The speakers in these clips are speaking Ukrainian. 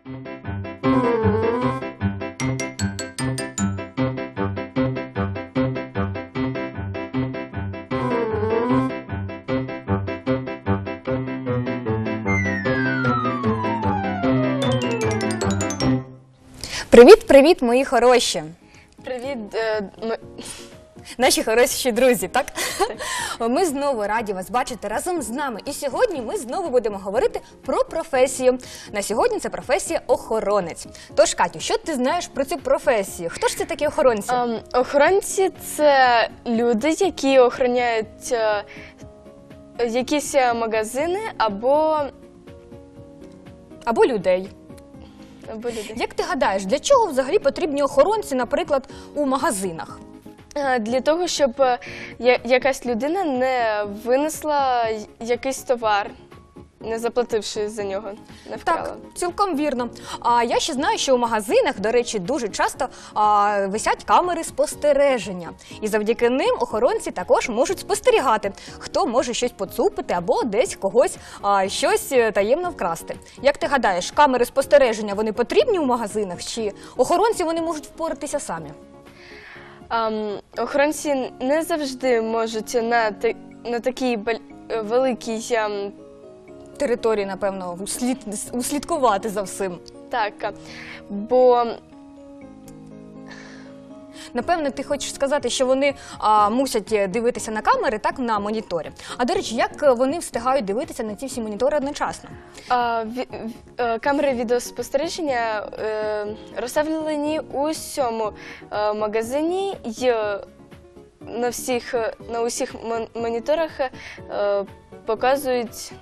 Привіт, мої хороші! Привіт, Наші хороші друзі, так? Ми знову раді вас бачити разом з нами. І сьогодні ми знову будемо говорити про професію. На сьогодні це професія охоронець. Тож, Катю, що ти знаєш про цю професію? Хто ж це такі охоронці? Охоронці – це люди, які охороняють якісь магазини або людей. людей. Як ти гадаєш, для чого взагалі потрібні охоронці, наприклад, у магазинах? Для того, щоб якась людина не винесла якийсь товар, не заплативши за нього, не вкрала. Так, цілком вірно. А я ще знаю, що у магазинах, до речі, дуже часто висять камери спостереження. І завдяки ним охоронці також можуть спостерігати, хто може щось поцупити або десь когось щось таємно вкрасти. Як ти гадаєш, камери спостереження, вони потрібні у магазинах, чи охоронці вони можуть впоратися самі? Охоронці не завжди можуть на такій великій території, напевно, услідкувати за всім. Так, бо... Напевно, ти хочеш сказати, що вони мусять дивитися на камери, так, на моніторі. А, до речі, як вони встигають дивитися на ці всі монітори одночасно? Камери відеоспостереження розставлені у всьому магазині і на усіх моніторах показують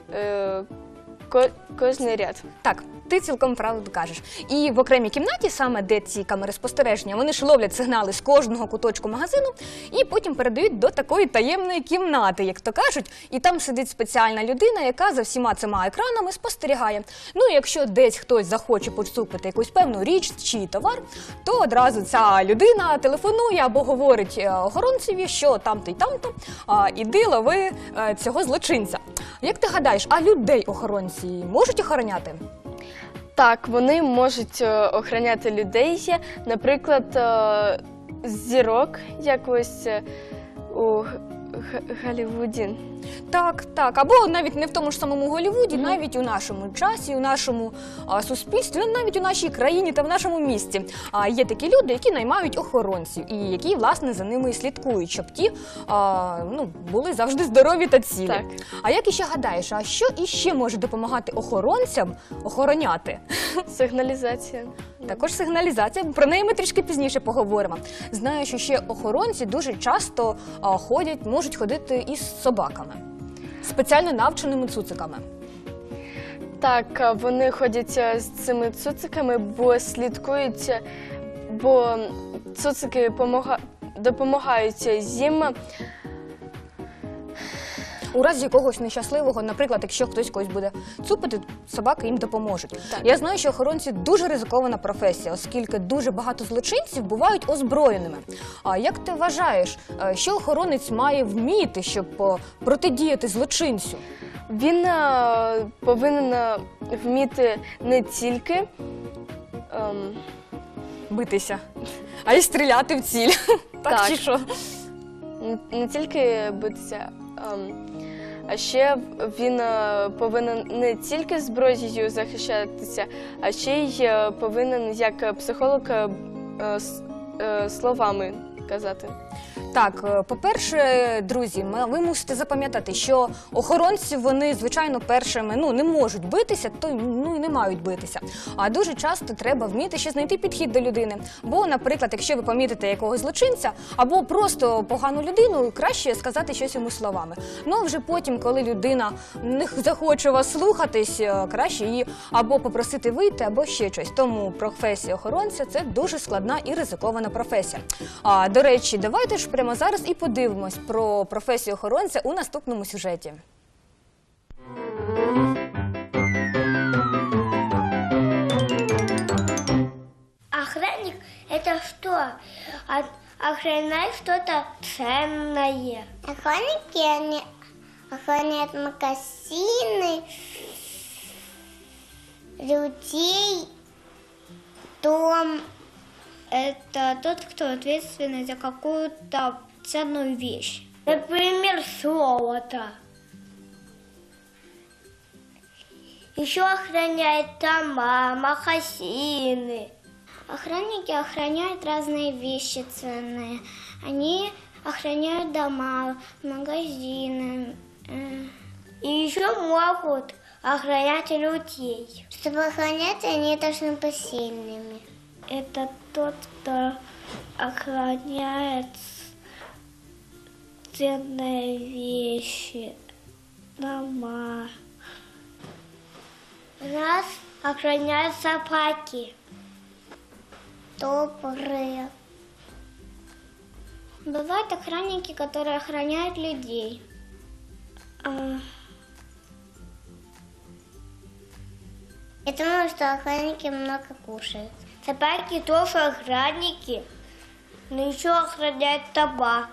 кожний ряд. Так, ти цілком правду кажеш. І в окремій кімнаті, саме де ці камери спостереження, вони ж ловлять сигнали з кожного куточку магазину і потім передають до такої таємної кімнати, як то кажуть. І там сидить спеціальна людина, яка за всіма цими екранами спостерігає. Ну, і якщо десь хтось захоче поцупити якусь певну річ чи товар, то одразу ця людина телефонує або говорить охоронцеві, що там-то і там-то, іди лови цього злочинця. Як ти гадаєш, а людей охоронці можуть охороняти? Так, вони можуть охороняти людей, наприклад, зірок якось у Голлівуді. Так, так. Або навіть не в тому ж самому Голлівуді, навіть у нашому часі, у нашому суспільстві, навіть у нашій країні та в нашому місті. Є такі люди, які наймають охоронців і які, власне, за ними слідкують, щоб ті були завжди здорові та цілі. Так. А як іще гадаєш, а що іще може допомагати охоронцям охороняти? Сигналізація. Також сигналізація, про неї ми трішки пізніше поговоримо. Знаю, що ще охоронці дуже часто можуть ходити із собаками, спеціально навченими цуциками. Так, вони ходять з цими цуциками, бо слідкують, бо цуцики допомагають їм. У разі якогось нещасливого, наприклад, якщо хтось когось буде цупити, собаки їм допоможуть. Так. Я знаю, що охоронці дуже ризикована професія, оскільки дуже багато злочинців бувають озброєними. А як ти вважаєш, що охоронець має вміти, щоб протидіяти злочинцю? Він повинен вміти не тільки Битися, а й стріляти в ціль. Так чи що? Не тільки битися, а ще він повинен не тільки зброєю захищатися, а ще й повинен як психолог словами казати. Так, по-перше, друзі, ви мусите запам'ятати, що охоронці, вони, звичайно, першими, не можуть битися, то і не мають битися. А дуже часто треба вміти ще знайти підхід до людини. Бо, наприклад, якщо ви помітите якогось злочинця, або просто погану людину, краще сказати щось йому словами. Ну, а вже потім, коли людина не захоче вас слухатись, краще її або попросити вийти, або ще щось. Тому професія охоронця – це дуже складна і ризикована професія. До речі, давайте ж прямо зараз і подивимось про професію охоронця у наступному сюжеті. Охранник – это что? Охранять что-то ценное. Охранники, они охраняют магазины, людей, то это тот, кто ответственный за какую-то ценную вещь. Например, золото. Еще охраняет дома, магазины. Охранники охраняют разные вещи ценные. Они охраняют дома, магазины. И еще могут охранять людей. Чтобы охранять, они должны быть сильными. Это тот, кто охраняет ценные вещи, дома. Нас охраняют собаки. Добрые. Бывают охранники, которые охраняют людей. Я думаю, что охранники много кушают. Собаки тоже охранники, но еще охраняют дома.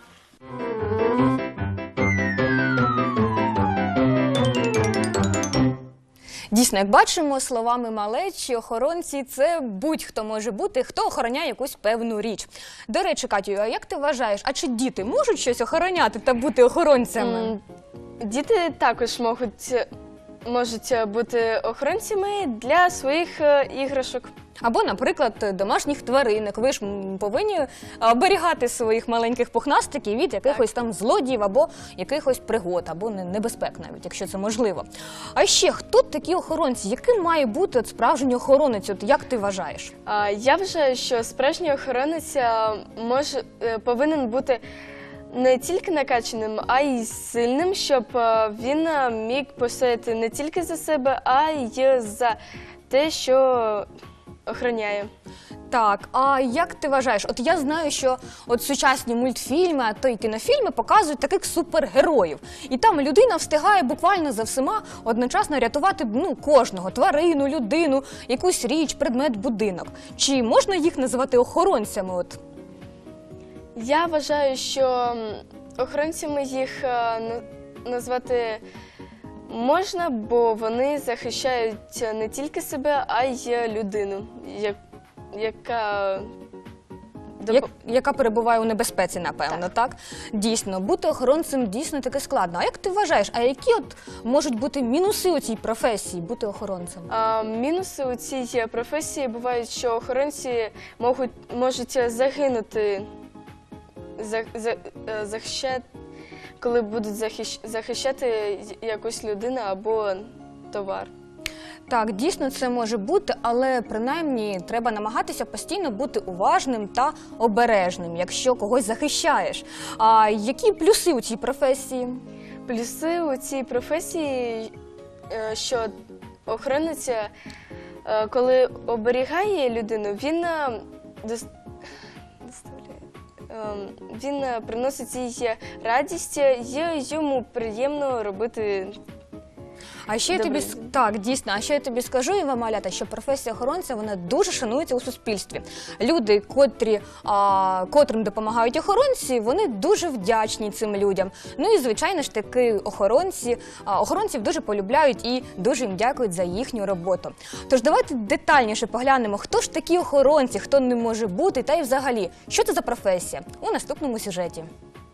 Дійсно, як бачимо, словами малечі, охоронці – це будь-хто може бути, хто охороняє якусь певну річ. До речі, Катю, а як ти вважаєш, а чи діти можуть щось охороняти та бути охоронцями? Діти також можуть бути охоронцями для своїх іграшок. Або, наприклад, домашніх тваринок. Ви ж повинні оберігати своїх маленьких пухнастиків від якихось там злодіїв або якихось пригод, або небезпек навіть, якщо це можливо. А ще, хто такі охоронці? Яким має бути справжній охоронець? От як ти вважаєш? Я вважаю, що справжній охоронець повинен бути не тільки накачаним, а й сильним, щоб він міг постояти не тільки за себе, а й за те, що охороняє. Так, а як ти вважаєш? От я знаю, що от сучасні мультфільми, а то й кінофільми показують таких супергероїв. І там людина встигає буквально за всіма одночасно рятувати кожного – тварину, людину, якусь річ, предмет, будинок. Чи можна їх називати охоронцями? От? Я вважаю, що охоронцями їх назвати можна, бо вони захищають не тільки себе, а й людину, яка перебуває у небезпеці, напевно, так? Дійсно, бути охоронцем дійсно таки складно. А як ти вважаєш, а які от можуть бути мінуси у цій професії, бути охоронцем? Мінуси у цій професії бувають, що охоронці можуть загинути, коли будуть захищати якусь людину або товар. Так, дійсно це може бути, але принаймні треба намагатися постійно бути уважним та обережним, якщо когось захищаєш. А які плюси у цій професії? Плюси у цій професії, що охоронець, коли оберігає людину, він приносить їй радість, і йому приємно робити. А ще я тобі скажу, Іва Малята, що професія охоронця, вона дуже шанується у суспільстві. Люди, котрим допомагають охоронці, вони дуже вдячні цим людям. Ну і, звичайно ж таки, охоронців дуже полюбляють і дуже їм дякують за їхню роботу. Тож давайте детальніше поглянемо, хто ж такі охоронці, хто не може бути, та й взагалі, що це за професія у наступному сюжеті.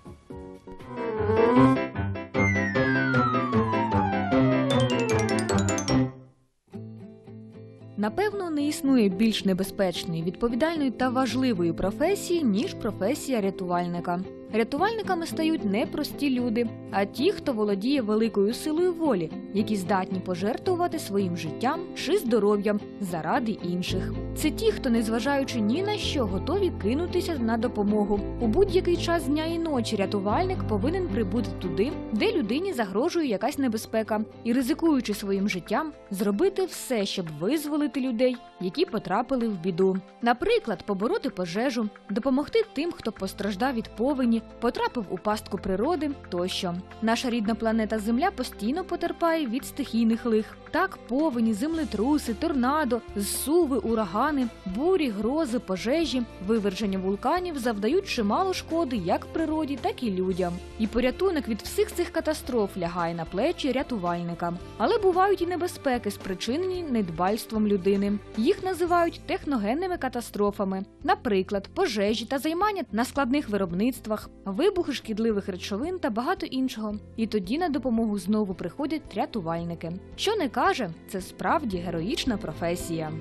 Напевно, не існує більш небезпечної, відповідальної та важливої професії, ніж професія рятувальника. Рятувальниками стають не прості люди, а ті, хто володіє великою силою волі, які здатні пожертвувати своїм життям чи здоров'ям заради інших. Це ті, хто, незважаючи ні на що, готові кинутися на допомогу. У будь-який час дня і ночі рятувальник повинен прибути туди, де людині загрожує якась небезпека, і, ризикуючи своїм життям, зробити все, щоб визволити людей, які потрапили в біду. Наприклад, побороти пожежу, допомогти тим, хто постраждав від повені, машині, потрапив у пастку природи тощо. Наша рідна планета Земля постійно потерпає від стихійних лих. Так, повені, землетруси, торнадо, зсуви, урагани, бурі, грози, пожежі, виверження вулканів завдають чимало шкоди як природі, так і людям. І порятунок від всіх цих катастроф лягає на плечі рятувальника. Але бувають і небезпеки, спричинені недбальством людини. Їх називають техногенними катастрофами. Наприклад, пожежі та займання на складних виробництвах, вибухи шкідливих речовин та багато іншого. І тоді на допомогу знову приходять рятувальники. Що не каже, це справді героїчна професія.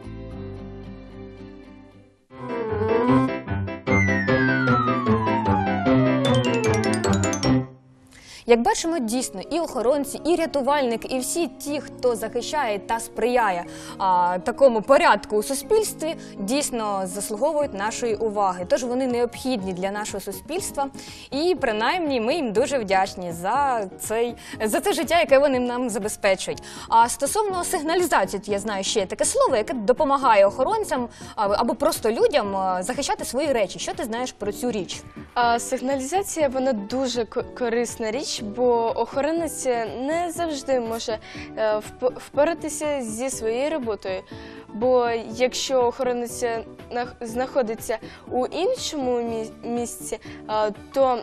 Як бачимо, дійсно, і охоронці, і рятувальники, і всі ті, хто захищає та сприяє такому порядку у суспільстві, дійсно заслуговують нашої уваги. Тож вони необхідні для нашого суспільства і, принаймні, ми їм дуже вдячні за це життя, яке вони нам забезпечують. А стосовно сигналізації, я знаю ще таке слово, яке допомагає охоронцям або просто людям захищати свої речі. Що ти знаєш про цю річ? Сигналізація, вона дуже корисна річ, бо охоронець не завжди може впоратися зі своєю роботою. Бо якщо охоронець знаходиться у іншому місці, то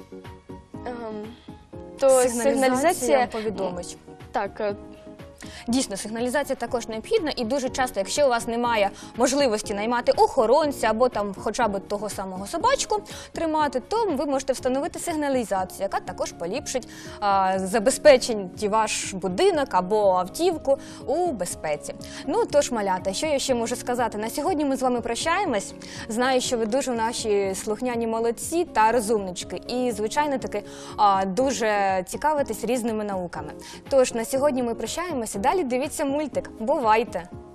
сигналізація повідомить. Так. Дійсно, сигналізація також необхідна, і дуже часто, якщо у вас немає можливості наймати охоронця або там хоча б того самого собачку тримати, то ви можете встановити сигналізацію, яка також поліпшить забезпечить ваш будинок або автівку у безпеці. Ну, тож, малята, що я ще можу сказати? На сьогодні ми з вами прощаємось. Знаю, що ви дуже наші слухняні молодці та розумнички. І, звичайно, таки дуже цікавитесь різними науками. Тож, на сьогодні ми прощаємося. Далі дивіться мультик. Бувайте!